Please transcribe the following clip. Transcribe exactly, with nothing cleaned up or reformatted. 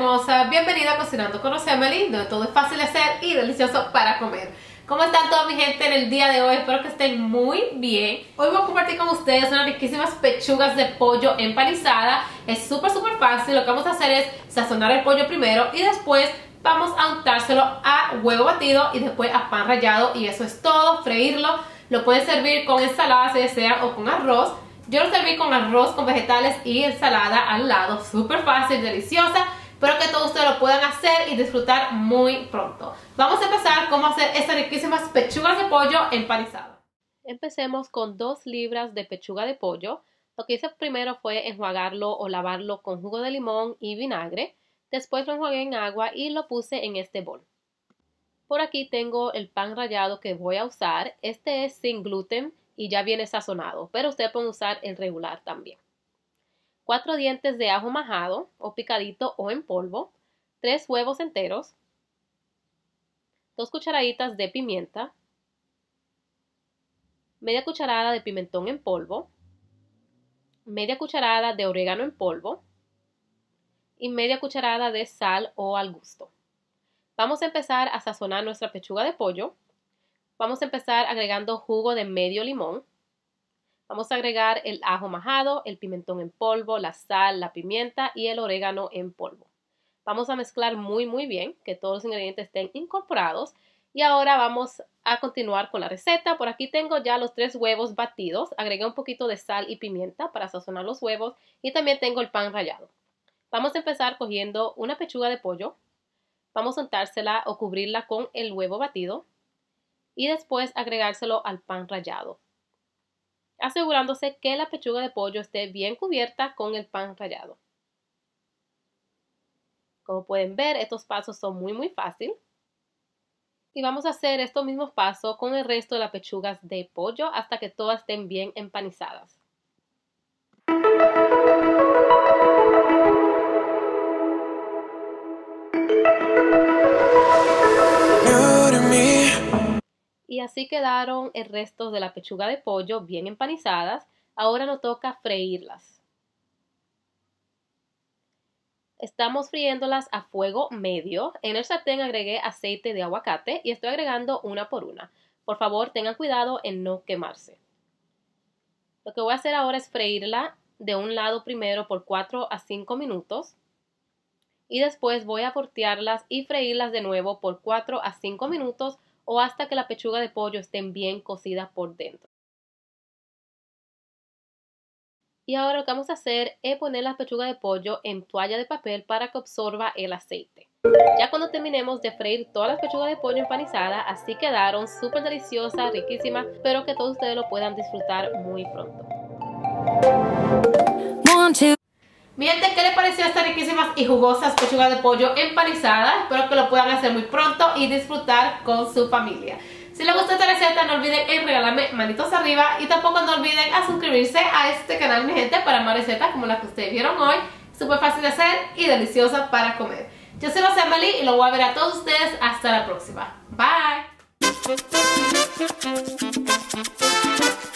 hermosa, bienvenida a Cocinando con Rosemary, donde todo es fácil de hacer y delicioso para comer. ¿Cómo están toda mi gente en el día de hoy? Espero que estén muy bien. Hoy voy a compartir con ustedes unas riquísimas pechugas de pollo empanizada. Es súper súper fácil. Lo que vamos a hacer es sazonar el pollo primero y después vamos a untárselo a huevo batido y después a pan rallado, y eso es todo. Freírlo. Lo pueden servir con ensalada si desean o con arroz. Yo lo serví con arroz, con vegetales y ensalada al lado. Súper fácil, deliciosa. Espero que todos ustedes lo puedan hacer y disfrutar muy pronto. Vamos a empezar cómo hacer estas riquísimas pechugas de pollo empanizadas. Empecemos con dos libras de pechuga de pollo. Lo que hice primero fue enjuagarlo o lavarlo con jugo de limón y vinagre. Después lo enjuagué en agua y lo puse en este bol. Por aquí tengo el pan rallado que voy a usar. Este es sin gluten y ya viene sazonado, pero ustedes pueden usar el regular también. Cuatro dientes de ajo majado o picadito o en polvo, tres huevos enteros, dos cucharaditas de pimienta, media cucharada de pimentón en polvo, media cucharada de orégano en polvo y media cucharada de sal o al gusto. Vamos a empezar a sazonar nuestra pechuga de pollo. Vamos a empezar agregando jugo de medio limón. Vamos a agregar el ajo majado, el pimentón en polvo, la sal, la pimienta y el orégano en polvo. Vamos a mezclar muy muy bien, que todos los ingredientes estén incorporados. Y ahora vamos a continuar con la receta. Por aquí tengo ya los tres huevos batidos. Agregué un poquito de sal y pimienta para sazonar los huevos. Y también tengo el pan rallado. Vamos a empezar cogiendo una pechuga de pollo. Vamos a untársela o cubrirla con el huevo batido. Y después agregárselo al pan rallado, asegurándose que la pechuga de pollo esté bien cubierta con el pan rallado. Como pueden ver, estos pasos son muy muy fáciles. Y vamos a hacer estos mismos pasos con el resto de las pechugas de pollo hasta que todas estén bien empanizadas. Y así quedaron el resto de la pechuga de pollo bien empanizadas. Ahora nos toca freírlas. Estamos friéndolas a fuego medio. En el sartén agregué aceite de aguacate y estoy agregando una por una. Por favor, tengan cuidado en no quemarse. Lo que voy a hacer ahora es freírla de un lado primero por cuatro a cinco minutos. Y después voy a voltearlas y freírlas de nuevo por cuatro a cinco minutos o hasta que la pechuga de pollo estén bien cocidas por dentro. Y ahora lo que vamos a hacer es poner la pechuga de pollo en toalla de papel para que absorba el aceite. Ya cuando terminemos de freír todas las pechugas de pollo empanizadas, así quedaron súper deliciosas, riquísimas. Espero que todos ustedes lo puedan disfrutar muy pronto. Mi gente, ¿qué les pareció estas riquísimas y jugosas pechugas de pollo empanizadas? Espero que lo puedan hacer muy pronto y disfrutar con su familia. Si les gustó esta receta, no olviden en regalarme manitos arriba y tampoco no olviden a suscribirse a este canal, mi gente, para más recetas como las que ustedes vieron hoy. Súper fácil de hacer y deliciosa para comer. Yo soy Rosemary y lo voy a ver a todos ustedes hasta la próxima. Bye.